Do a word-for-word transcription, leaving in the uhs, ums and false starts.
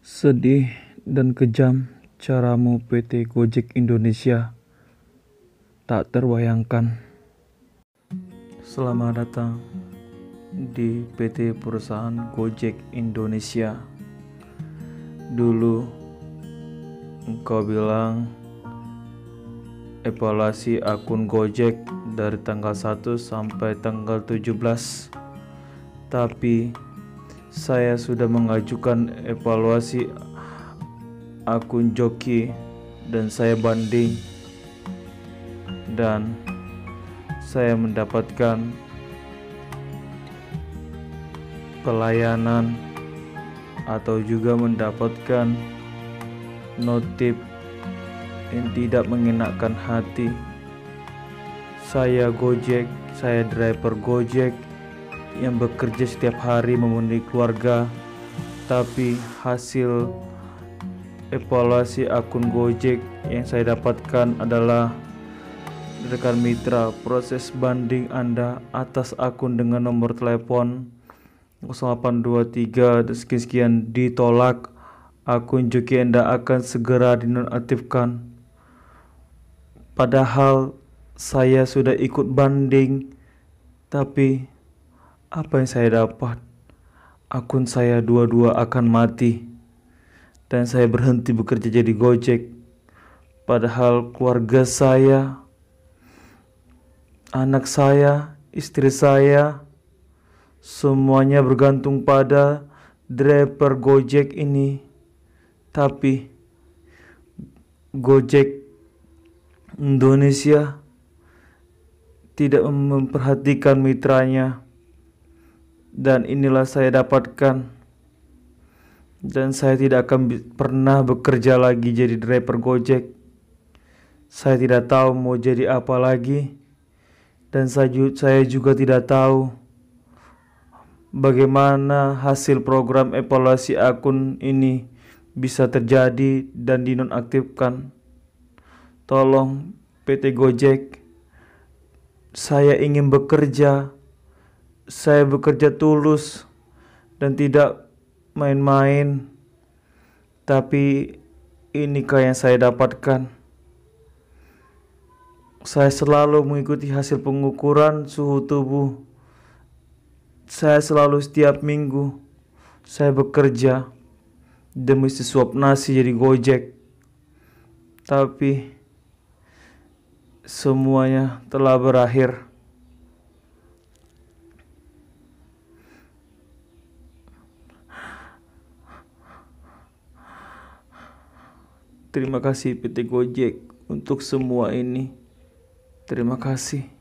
Sedih dan kejam caramu P T Gojek Indonesia, tak terbayangkan. Selamat datang di P T Perusahaan Gojek Indonesia. Dulu engkau bilang evaluasi akun Gojek dari tanggal satu sampai tanggal tujuh belas. Tapi saya sudah mengajukan evaluasi akun Joki dan saya banding, dan saya mendapatkan pelayanan atau juga mendapatkan notif yang tidak mengenakan hati. Saya Gojek, saya driver Gojek yang bekerja setiap hari memenuhi keluarga, tapi hasil evaluasi akun Gojek yang saya dapatkan adalah, rekan mitra, proses banding Anda atas akun dengan nomor telepon nol delapan dua tiga dan sekian-sekian ditolak. Akun Joki Anda akan segera dinonaktifkan. Padahal saya sudah ikut banding, tapi apa yang saya dapat? Akun saya dua-dua akan mati dan saya berhenti bekerja jadi Gojek. Padahal keluarga saya, anak saya, istri saya, semuanya bergantung pada driver Gojek ini. Tapi Gojek Indonesia tidak memperhatikan mitranya. Dan inilah saya dapatkan. Dan saya tidak akan pernah bekerja lagi jadi driver Gojek. Saya tidak tahu mau jadi apa lagi. Dan saya juga tidak tahu bagaimana hasil program evaluasi akun ini bisa terjadi dan dinonaktifkan. Tolong P T Gojek, saya ingin bekerja. Saya bekerja tulus dan tidak main-main. Tapi inikah yang saya dapatkan? Saya selalu mengikuti hasil pengukuran suhu tubuh. Saya selalu setiap minggu saya bekerja demi sesuap nasi jadi Gojek. Tapi semuanya telah berakhir. Terima kasih P T Gojek untuk semua ini. Terima kasih.